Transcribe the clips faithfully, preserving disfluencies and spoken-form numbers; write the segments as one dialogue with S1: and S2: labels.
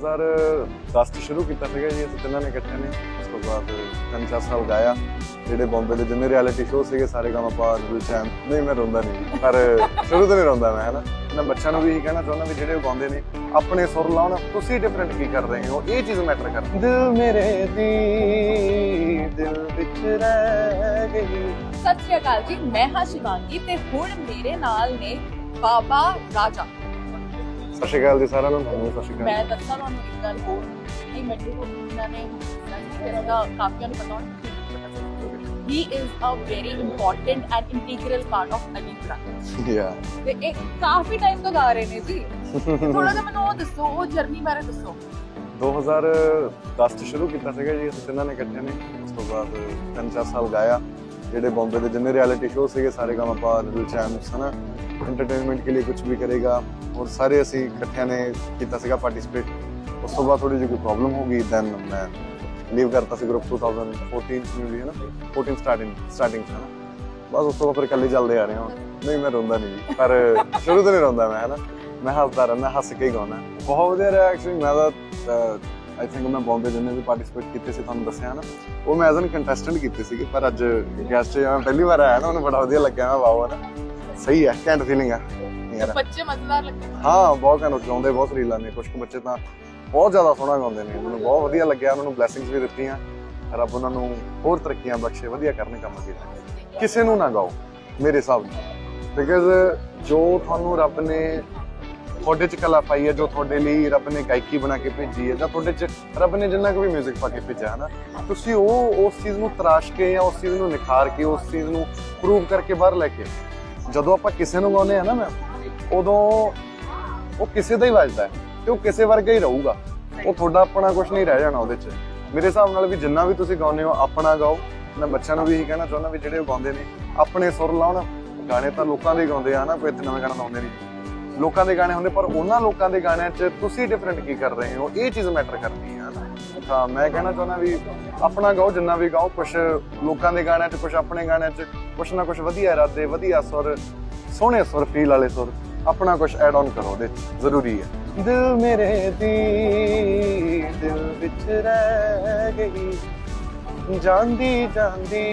S1: हज़ार दस ਚ ਸ਼ੁਰੂ ਕੀਤਾ ਸੀਗਾ ਜੀ ਅਸੀਂ ਤਿੰਨਾਂ ਨੇ ਇਕੱਠੇ ਨੇ। ਉਸ ਤੋਂ ਬਾਅਦ ਤਿੰਨ ਚਾਰ ਸਾਲ ਗਾਇਆ। ਜਿਹੜੇ ਬੰਬੇ ਦੇ ਜਿੰਨੇ ਰਿਐਲਿਟੀ ਸ਼ੋਅ ਸੀਗੇ ਸਾਰੇ ਗਾਮਾ ਪਾ ਗੁਲਸ਼ਨ। ਨਹੀਂ ਮੈਂ ਰੋਂਦਾ ਨਹੀਂ ਪਰ ਸ਼ੁਰੂ ਤੋਂ ਨਹੀਂ ਰੋਂਦਾ ਮੈਂ, ਹਨਾ। ਮੈਂ ਬੱਚਿਆਂ ਨੂੰ ਵੀ ਇਹੀ ਕਹਿਣਾ ਚਾਹੁੰਦਾ ਵੀ ਜਿਹੜੇ ਗਾਉਂਦੇ ਨੇ ਆਪਣੇ ਸੁਰ ਲਾਉਣ, ਤੁਸੀਂ ਡਿਫਰੈਂਟ ਕੀ ਕਰ ਰਹੇ ਹੋ, ਇਹ ਚੀਜ਼ ਮੈਟਰ ਕਰਦੀ। ਦਿਲ ਮੇਰੇ ਦੀ ਦਿਲ ਵਿੱਚ ਰਹਿ ਗਈ।
S2: ਸਤਿ ਸ਼੍ਰੀ ਅਕਾਲ ਜੀ, ਮੈਂ ਹਾਂ ਸ਼ਿਵਾਂਗੀ ਤੇ ਹੁਣ ਮੇਰੇ ਨਾਲ ਨੇ ਬਾਬਾ ਰਾਜਾ।
S1: ਸਤਿ ਸ਼੍ਰੀ ਅਕਾਲ ਜੀ ਸਾਰਿਆਂ ਨੂੰ। ਸਤਿ ਸ਼੍ਰੀ ਅਕਾਲ।
S2: ਮੈਂ ਦੱਸਾਂ ਤੁਹਾਨੂੰ ਇੱਕ ਗੱਲ ਹੋਰ, ਇਹ ਮੈਨੂੰ ਇਹਨਾਂ ਨੇ ਇਹਦਾ ਕਾਫੀਆਂ ਨੂੰ ਪਤਾ ਹੋਣਾ। He is a very important and integral part of Ali Brand।
S1: Yeah।
S2: ਤੇ ਇਹ ਕਾਫੀ ਟਾਈਮ ਤੋਂ ਗਾ ਰਹੇ ਨੇ ਜੀ। ਥੋੜਾ ਜਿਹਾ ਮੈਨੂੰ ਉਹ ਦੱਸੋ, ਉਹ ਜਰਨੀ ਬਾਰੇ ਦੱਸੋ।
S1: ਦੋ ਹਜ਼ਾਰ ਦਸ ਚ ਸ਼ੁਰੂ ਕੀਤਾ ਸੀਗਾ ਜੀ ਅਸੀਂ ਤਿੰਨਾਂ ਨੇ ਇਕੱਠੇ ਨੇ। ਉਸ ਤੋਂ ਬਾਅਦ ਤਿੰਨ ਚਾਰ ਸਾਲ ਗਾਇਆ। ਜਿਹੜੇ ਬੰਬੇ ਦੇ ਜਿੰਨੇ ਰਿਐਲਿਟੀ ਸ਼ੋਅ ਸੀਗੇ ਸਾਰੇ ਗਾਮਾ ਪਾ ਗੁਲਸ਼ਨ, ਹਨਾ, एंटरटेनमेंट के लिए कुछ भी करेगा, और सारे असी इकट्ठे ने किया सीगा पार्टिसिपेट। उस तो बाद थोड़ी जी कोई प्रॉब्लम हो गई, दैन मैं लीव करता सी ग्रुप टू थाउजेंड फोर्टीन में भी, है ना, फोर्टीन स्टार्टिंग स्टार्टिंग से, है ना। बस उस तो बाद फिर कल ही चलते आ रहे हैं। नहीं मैं रोंदा नहीं, पर शुरू तो नहीं रोंदा मैं, है ना। मैं हसदा रहना, हस के ही गाना। बहुत वधिया रहा एक्चुअली। मैं तो आई थिंक मैं बॉम्बे जिन्हें भी पार्टिसिपेट किए थे तुहानूं दस्सिया, है ना, वो मैं एज एन कंटेस्टेंट किए थे, पर अज गेस्ट मैं पहली बार आया ना, उन्हें बड़ा वधिया लग्या। मैं वाह, है ना, सही है, कैंट फीलिंग है।
S2: बच्चे मजेदार लगते हैं।
S1: हाँ बहुत कैंट गाउंदे, बहुत रीलां ने। कुछ बच्चे तो बहुत ज़्यादा सोहना गाउंदे ने, मैनूं बहुत वधिया लग्या। उन्होंने ब्लैसिंग्स भी दित्तियां, रब उन्हां नूं होर तरक्कियां बख्शे, वधिया करने काम कीता। किसी नूं ना गाओ मेरे हिसाब नाल, बिकॉज जो तुहानूं रब ने तुहाडे च कला पाई है, जो तुहाडे लई रब ने गायकी बना के भेजी है, जां तुहाडे च रब ने जिन्ना कोई म्यूजिक पा के भेजा, है ना, तुसीं ओह उस चीज़ नूं तराश के या उस चीज़ नूं निखार के उस चीज़ नूं प्रूव करके बाहर लैके ਜਦੋਂ ਆਪਾਂ ਕਿਸੇ ਨੂੰ ਗਾਉਂਦੇ ਆ ਨਾ ਮੈਂ, ਉਦੋਂ ਉਹ ਕਿਸੇ ਦਾ ਹੀ ਵੱਜਦਾ ਤੇ ਉਹ ਕਿਸੇ ਵਰਗਾ ਹੀ ਰਹੂਗਾ। ਉਹ ਤੁਹਾਡਾ ਆਪਣਾ ਕੁਝ ਨਹੀਂ ਰਹਿ ਜਾਣਾ ਉਹਦੇ 'ਚ। ਮੇਰੇ ਹਿਸਾਬ ਨਾਲ ਵੀ ਜਿੰਨਾ ਵੀ ਤੁਸੀਂ ਗਾਉਂਦੇ ਹੋ ਆਪਣਾ ਗਾਓ। ਮੈਂ ਬੱਚਿਆਂ ਨੂੰ ਵੀ ਇਹੀ ਕਹਿਣਾ ਚਾਹੁੰਦਾ ਵੀ ਜਿਹੜੇ ਗਾਉਂਦੇ ਨੇ ਆਪਣੇ ਸੁਰ ਲਾਉਣ। ਗਾਣੇ ਤਾਂ ਲੋਕਾਂ ਦੇ ਗਾਉਂਦੇ ਆ ਨਾ, ਕੋਈ ਇੱਥੇ ਨਵੇਂ ਗਾਣਾ ਗਾਉਂਦੇ ਨਹੀਂ। ਲੋਕਾਂ ਦੇ ਗਾਣੇ ਹੁੰਦੇ, ਪਰ ਉਹਨਾਂ ਲੋਕਾਂ ਦੇ ਗਾਣਿਆਂ 'ਚ ਤੁਸੀਂ ਡਿਫਰੈਂਟ ਕੀ ਕਰ ਰਹੇ ਹੋ, ਇਹ ਚੀਜ਼ ਮੈਟਰ ਕਰਦੀ ਹੈ ਨਾ। ਤਾਂ ਮੈਂ ਕਹਿਣਾ ਚਾਹੁੰਦਾ ਵੀ ਆਪਣਾ ਗਾਓ, ਜਿੰਨਾ ਵੀ ਗਾਓ। ਕੁਛ ਲੋਕਾਂ ਦੇ ਗਾਣਿਆਂ 'ਚ, ਕੁਛ ਆਪਣੇ ਗਾਣਿਆਂ 'ਚ ਕੁਛ ਨਾ ਕੁਛ ਵਧੀਆ ਇਰਾਦੇ, ਵਧੀਆ ਸੁਰ, ਸੋਹਣੇ ਸੁਰ, ਫੀਲ ਵਾਲੇ ਸੁਰ, ਆਪਣਾ ਕੁਛ ਐਡ ਆਨ ਕਰੋ ਉਹਦੇ 'ਚ, ਜ਼ਰੂਰੀ ਹੈ। ਦਿਲ ਮੇਰੇ ਦੀ ਦਿਲ ਵਿੱਚ ਰਹਿ ਗਈ, ਜਾਂਦੀ ਜਾਂਦੀ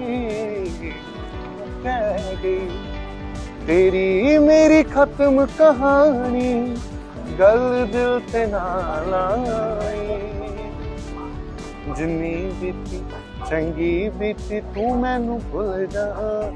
S1: ਕਹਿ ਗਈ, तेरी मेरी खत्म कहानी, गल दिल ते नाल आई, जिन्नी बीती चंगी बीती तू मैनू भुल जा।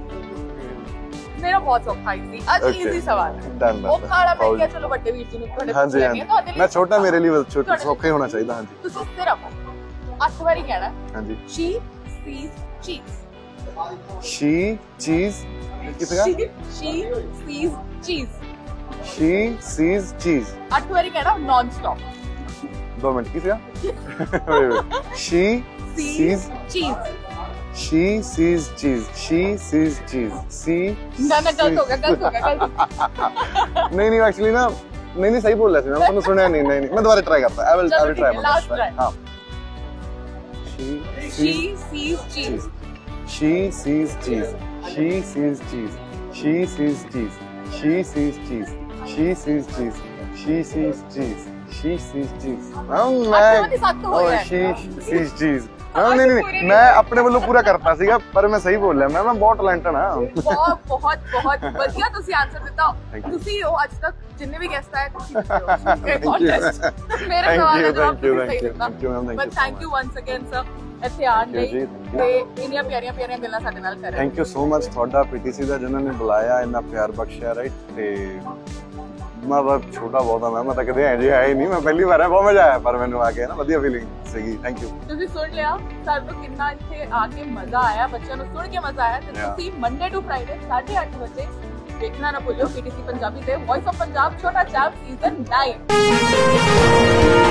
S2: मेरा बहुत सौखा इजी, आज इजी सवाल है। वो खाड़ा मैं क्या, चलो बड़े वीर जी ने थोड़े
S1: हां जी, हां जी, मैं छोटा, मेरे लिए छोटा सौखा ही होना चाहिए। हां जी,
S2: तुसी सिर्फ आठ बारी कहना। हां जी। She sees cheese,
S1: she cheese किसका?
S2: She sees cheese.
S1: She sees cheese.
S2: आठ बारी कहना नॉन स्टॉप।
S1: दो मिनट किसका? She sees cheese. She sees cheese. She sees cheese. She.
S2: ना ना गलत हो गया, गलत हो गया, गलत।
S1: नहीं नहीं एक्चुअली ना, नहीं नहीं सही बोल रहा था मैं, तुमने सुना नहीं। नहीं नहीं मैं दोबारा ट्राई करता। I will I will try.
S2: Last try.
S1: हाँ। She
S2: She sees cheese.
S1: She sees cheese. She sees cheese. She sees cheese. She sees cheese. She sees cheese. She sees cheese. She sees cheese. मैं she sees cheese. नहीं नहीं मैं अपने ਵੱਲੋਂ ਪੂਰਾ ਕਰਤਾ ਸੀਗਾ, ਪਰ ਮੈਂ ਸਹੀ ਬੋਲਿਆ। ਮੈਂ ਮੈਂ ਬਹੁਤ ਟੈਲੈਂਟਡ ਹਾਂ।
S2: ਬਹੁਤ ਬਹੁਤ ਬਹੁਤ ਵਧੀਆ ਤੁਸੀਂ ਆਨਸਰ ਦਿੱਤਾ। ਤੁਸੀਂ ਉਹ ਅੱਜ ਤੱਕ ਜਿੰਨੇ ਵੀ ਗੈਸਟ ਆਏ ਤੁਸੀਂ ਕੰਟੈਸਟ ਮੇਰੇ ਸਵਾਲ ਦਾ ਜਵਾਬ ਸਹੀ ਦਿੱਤਾ। But thank you once again sir ਇੱਥੇ ਆਉਣ ਲਈ ਤੇ ਇੰਨੀਆਂ ਪਿਆਰੀਆਂ ਪਿਆਰੀਆਂ ਗੱਲਾਂ ਸਾਡੇ ਨਾਲ ਕਰ ਰਹੇ।
S1: ਥੈਂਕ ਯੂ ਸੋ ਮਚ ਤੁਹਾਡਾ ਪੀਟੀਸੀ ਦਾ, ਜਿਨ੍ਹਾਂ ਨੇ ਬੁਲਾਇਆ, ਇੰਨਾ ਪਿਆਰ ਬਖਸ਼ਿਆ, ਰਾਈਟ। ਤੇ ਮੈਂ ਤਾਂ ਛੋਟਾ ਬਹੁਤ ਆ, ਮੈਂ ਤਾਂ ਕਦੇ ਐਂ ਜੇ ਆਏ ਨਹੀਂ, ਮੈਂ ਪਹਿਲੀ ਵਾਰ ਆ। ਬਹੁਤ ਮਜ਼ਾ ਆਇਆ, ਪਰ ਮੈਨੂੰ ਆ ਕੇ ਨਾ ਵਧੀਆ ਫੀਲਿੰਗ ਸੀਗੀ। Thank you.
S2: ਤੁਸੀਂ ਸੁਣ ਲਿਆ ਸਾਨੂੰ ਕਿੰਨਾ ਇੱਥੇ ਆ ਕੇ ਮਜ਼ਾ ਆਇਆ, ਬੱਚਿਆਂ ਨੂੰ ਸੁਣ ਕੇ ਮਜ਼ਾ ਆਇਆ। ਤੇ ਤੁਸੀਂ ਮੰਡੇ ਟੂ ਫਰਾਈਡੇ ਸਾਢੇ ਅੱਠ ਵਜੇ ਦੇਖਣਾ ਨਾ ਭੁੱਲਿਓ ਪੀਟੀਸੀ ਪੰਜਾਬੀ ਤੇ ਵੌਇਸ ਆਫ ਪੰਜਾਬ ਛੋਟਾ ਚਾਪ ਸੀਜ਼ਨ ਨਾइन।